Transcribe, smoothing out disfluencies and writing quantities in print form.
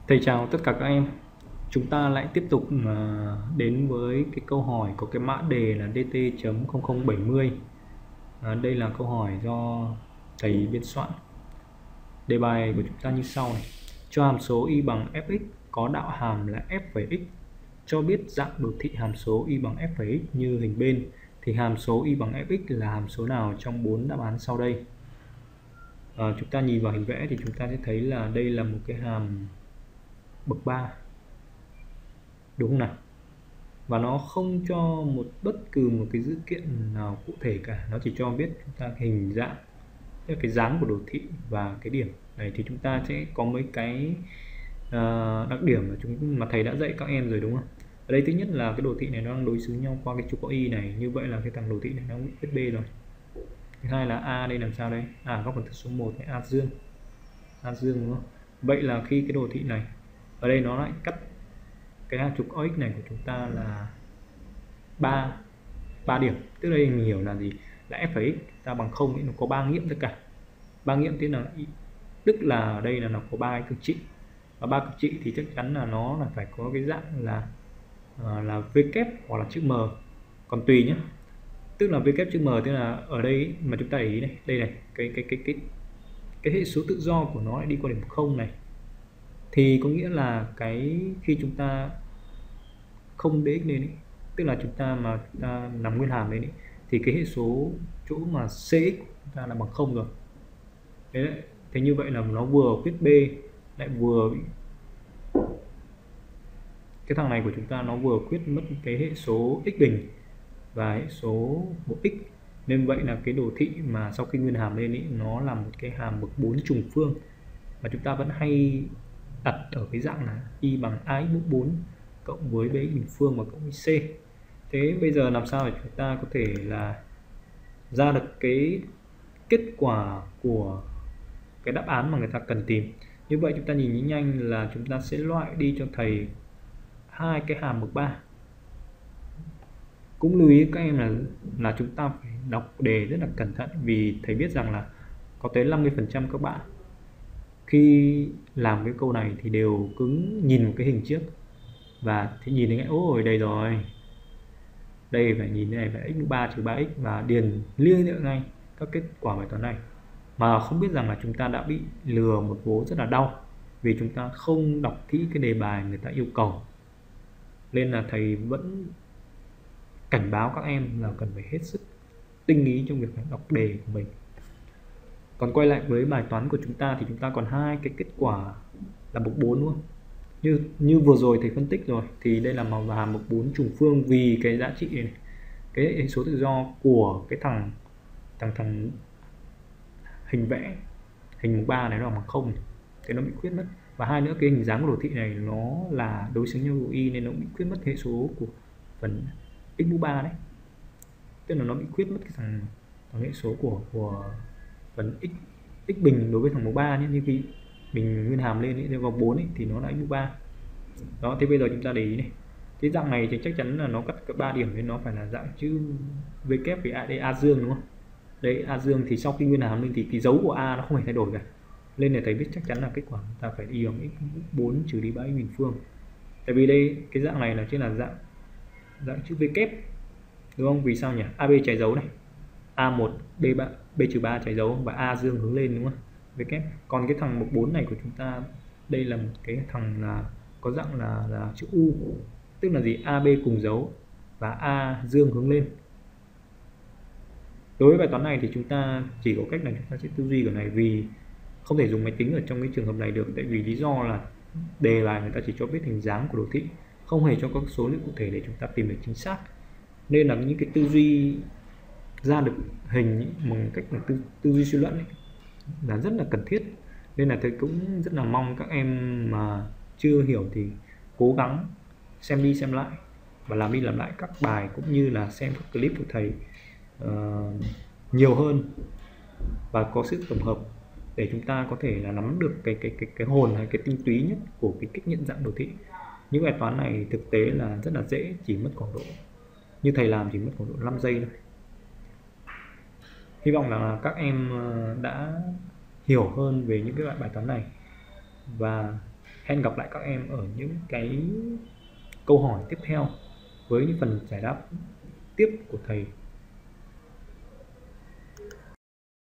Thầy chào tất cả các em. Chúng ta lại tiếp tục đến với cái câu hỏi có cái mã đề là dt.0070. Đây là câu hỏi do thầy biên soạn. Đề bài của chúng ta như sau này. Cho hàm số y bằng fx có đạo hàm là f phẩy x. Cho biết dạng đồ thị hàm số y bằng f phẩy x như hình bên, thì hàm số y bằng fx là hàm số nào trong 4 đáp án sau đây? Chúng ta nhìn vào hình vẽ thì chúng ta sẽ thấy là đây là một cái hàm bậc 3, đúng không nào? Và nó không cho bất cứ một cái dữ kiện nào cụ thể cả, nó chỉ cho biết chúng ta hình dạng, cái dáng của đồ thị và cái điểm này. Thì chúng ta sẽ có mấy cái đặc điểm mà thầy đã dạy các em rồi, đúng không? Ở đây thứ nhất là cái đồ thị này nó đang đối xứng nhau qua cái trục có y này, như vậy là cái thằng đồ thị này nó bị viết B rồi. Thứ hai là a đây làm sao đây? Góc phần tử số 1 này, a dương đúng không? Vậy là khi cái đồ thị này ở đây nó lại cắt cái trục OX này của chúng ta là 3 điểm. Tức đây mình hiểu là gì? Là f phẩy x ta bằng 0 ấy, nó có 3 nghiệm tất cả. 3 nghiệm tức là ở đây là nó có 3 cực trị. Và 3 cực trị thì chắc chắn là nó là phải có cái dạng là V kép hoặc là chữ M. Còn tùy nhé. Tức là V kép chữ M, tức là ở đây mà chúng ta để ý này, đây này, cái hệ số tự do của nó lại đi qua điểm 0 này. Thì có nghĩa là khi chúng ta không dx lên ấy, tức là chúng ta nằm nguyên hàm lên ấy, thì cái hệ số chỗ mà cx chúng ta là bằng 0 rồi. Đấy. Thế như vậy là nó vừa khuyết B lại vừa bị cái thằng này của chúng ta nó vừa khuyết mất cái hệ số x bình và hệ số của x. Nên vậy là cái đồ thị mà sau khi nguyên hàm lên ấy, nó là một cái hàm bậc 4 trùng phương, mà chúng ta vẫn hay đặt ở cái dạng là y bằng ax mũ 4 cộng với bx bình phương và cộng với c. Thế bây giờ làm sao để chúng ta có thể là ra được cái kết quả của cái đáp án mà người ta cần tìm? Như vậy chúng ta nhìn nhanh là chúng ta sẽ loại đi cho thầy hai cái hàm bậc 3. Cũng lưu ý các em là chúng ta phải đọc đề rất là cẩn thận, vì thầy biết rằng là có tới 50% các bạn khi làm cái câu này thì đều cứ nhìn một cái hình trước và thì nhìn thấy ngay ôi đây rồi, đây phải nhìn thế này, phải x 3 trừ 3x và điền liên hệ ngay các kết quả bài toán này, mà không biết rằng là chúng ta đã bị lừa một vố rất là đau, vì chúng ta không đọc kỹ cái đề bài người ta yêu cầu. Nên là thầy vẫn cảnh báo các em là cần phải hết sức tinh ý trong việc đọc đề của mình. Còn quay lại với bài toán của chúng ta thì chúng ta còn hai cái kết quả là bậc 4 đúng không? Như vừa rồi thầy phân tích rồi, thì đây là màu hàm bậc 4 trùng phương, vì cái giá trị này, cái hệ số tự do của cái thằng hình vẽ hình mục 3 này nó bằng 0, thì nó bị khuyết mất. Và hai nữa, cái hình dáng của đồ thị này nó là đối xứng nhau y nên nó bị khuyết mất hệ số của phần x mũ 3 đấy, tức là nó bị khuyết mất cái thằng hệ số của phần x bình đối với thằng mũ 3 nhé. Như khi mình nguyên hàm lên ấy, vào 4 ấy, thì nó là x mũ 3 đó. Thế bây giờ chúng ta để ý này, cái dạng này thì chắc chắn là nó cắt cả 3 điểm nên nó phải là dạng chữ V kép, vì đây A dương đúng không? Đây A dương thì sau khi nguyên hàm lên thì cái dấu của A nó không hề thay đổi cả, nên là thầy biết chắc chắn là kết quả chúng ta phải y bằng x 4 trừ đi 3 x bình phương. Tại vì đây cái dạng này là chính là dạng chữ V kép đúng không? Vì sao nhỉ? AB trái dấu này, A1 B3 B-3 trái dấu và A dương hướng lên đúng không? V kép. Còn cái thằng mục 4 này của chúng ta, đây là một cái thằng là có dạng là chữ U, tức là gì? AB cùng dấu và A dương hướng lên. Đối với bài toán này thì chúng ta chỉ có cách là chúng ta sẽ tư duy cái này, vì không thể dùng máy tính ở trong cái trường hợp này được, tại vì lý do là đề bài người ta chỉ cho biết hình dáng của đồ thị, không hề cho các số liệu cụ thể để chúng ta tìm được chính xác. Nên là những cái tư duy ra được hình bằng cách là tư duy suy luận ấy, là rất là cần thiết. Nên là thầy cũng rất là mong các em mà chưa hiểu thì cố gắng xem đi xem lại và làm đi làm lại các bài, cũng như là xem các clip của thầy nhiều hơn và có sự tổng hợp để chúng ta có thể là nắm được cái hồn hay cái tinh túy nhất của cái cách nhận dạng đồ thị. Những bài toán này thực tế là rất là dễ, chỉ mất khoảng độ, như thầy làm chỉ mất khoảng độ 5 giây thôi. Hy vọng là các em đã hiểu hơn về những cái bài toán này và Hẹn gặp lại các em ở những cái câu hỏi tiếp theo với những phần giải đáp tiếp của thầy.